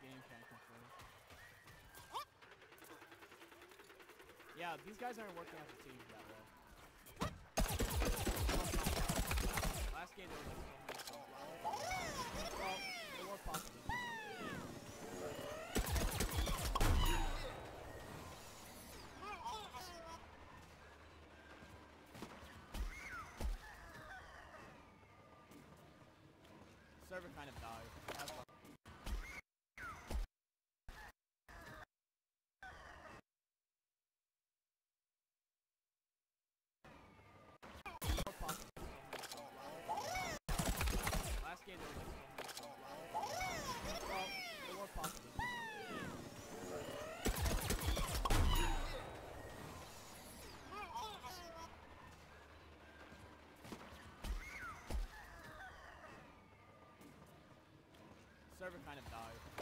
game can confirm. Yeah, these guys aren't working as a team that well. Last game there was like so many songs. Well, there was possibly. Server kind of died. That's why. Last game there was like so many songs. Well, there was possibly. Server kind of died.